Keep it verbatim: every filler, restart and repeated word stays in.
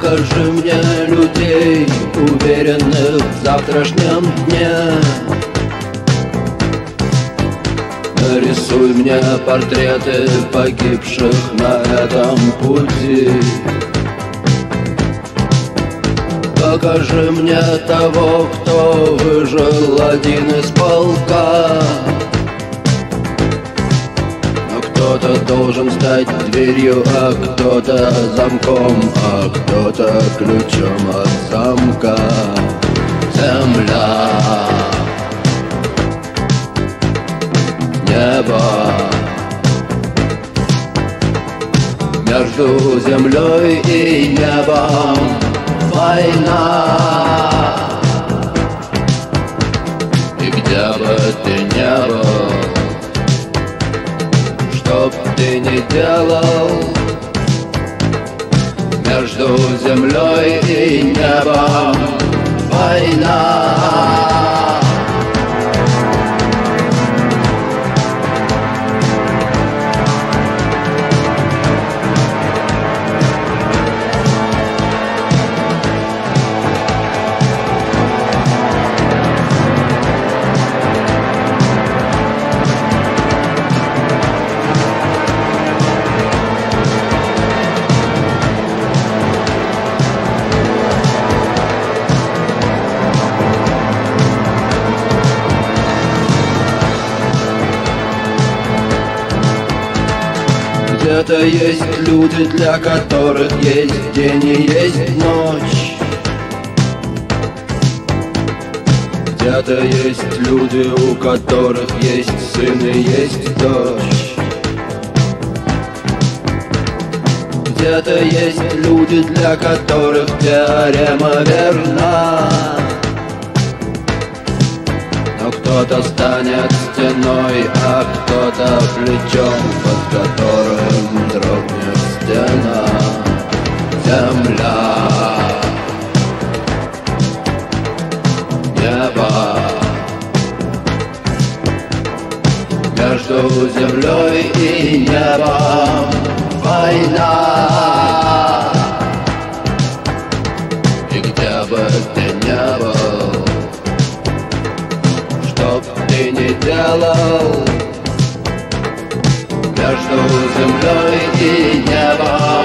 Покажи мне людей, уверенных в завтрашнем дне. Нарисуй мне портреты погибших на этом пути. Покажи мне того, кто выжил один из полка. Но кто-то должен стать дверью, а кто-то замком, а кто-то ключом от замка. Земля, небо, между землей и небом война. И где бы ты ни был, что б ты ни делал, между землей и небом война. Где-то есть люди, для которых есть день и есть ночь. Где-то есть люди, у которых есть сын и есть дочь. Где-то есть люди, для которых теорема верна. Но кто-то станет стеной, а кто-то плечом, под которым дрогнет стена. Земля, небо, между землей и небом война. И где бы ты ни был, что б ты ни делал, между землей и небом